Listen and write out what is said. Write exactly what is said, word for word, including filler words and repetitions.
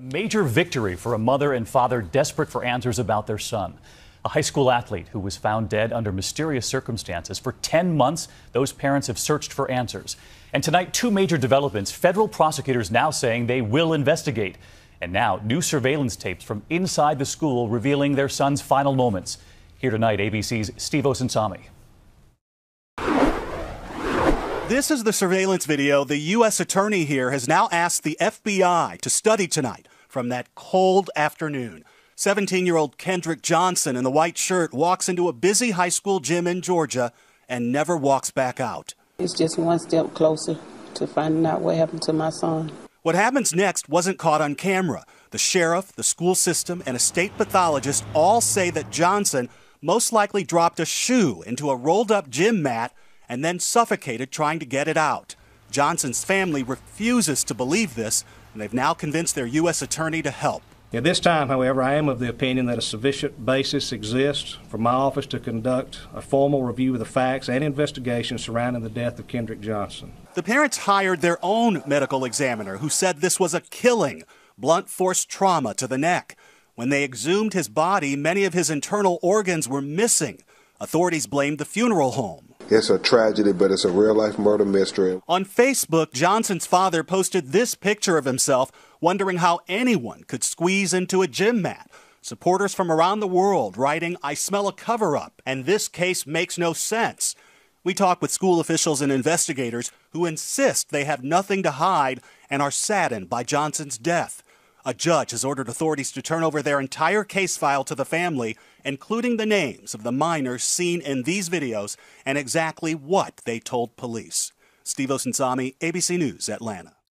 A major victory for a mother and father desperate for answers about their son. A high school athlete who was found dead under mysterious circumstances. For ten months, those parents have searched for answers. And tonight, two major developments. Federal prosecutors now saying they will investigate. And now, new surveillance tapes from inside the school revealing their son's final moments. Here tonight, A B C's Steve Osinsami. This is the surveillance video the U S attorney here has now asked the F B I to study tonight from that cold afternoon. seventeen-year-old Kendrick Johnson in the white shirt walks into a busy high school gym in Georgia and never walks back out. It's just one step closer to finding out what happened to my son. What happens next wasn't caught on camera. The sheriff, the school system, and a state pathologist all say that Johnson most likely dropped a shoe into a rolled-up gym mat and then suffocated trying to get it out. Johnson's family refuses to believe this, and they've now convinced their U S attorney to help. At this time, however, I am of the opinion that a sufficient basis exists for my office to conduct a formal review of the facts and investigation surrounding the death of Kendrick Johnson. The parents hired their own medical examiner who said this was a killing, blunt force trauma to the neck. When they exhumed his body, many of his internal organs were missing. Authorities blamed the funeral home. It's a tragedy, but it's a real-life murder mystery. On Facebook, Johnson's father posted this picture of himself, wondering how anyone could squeeze into a gym mat. Supporters from around the world writing, "I smell a cover-up, and this case makes no sense." We talk with school officials and investigators who insist they have nothing to hide and are saddened by Johnson's death. A judge has ordered authorities to turn over their entire case file to the family, including the names of the minors seen in these videos and exactly what they told police. Steve Osinsami, A B C News, Atlanta.